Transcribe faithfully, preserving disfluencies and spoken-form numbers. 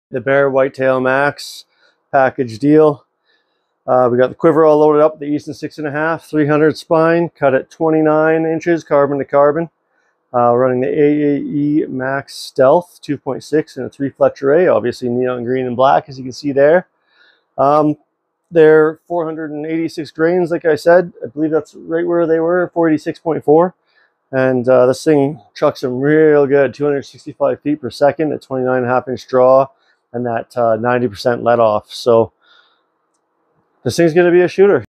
The Bear Whitetail Maxx package deal. Uh, we got the quiver all loaded up, the Easton six and a half, three hundred spine, cut at twenty-nine inches, carbon to carbon. Uh, running the A A E Max Stealth two point six and a three Fletcher A, obviously neon green and black, as you can see there. Um, they're four hundred eighty-six grains, like I said. I believe that's right where they were, four eighty-six point four. And uh, this thing chucks them real good, two hundred sixty-five feet per second at twenty-nine and a half inch draw, and that uh, ninety percent let off. So this thing's going to be a shooter.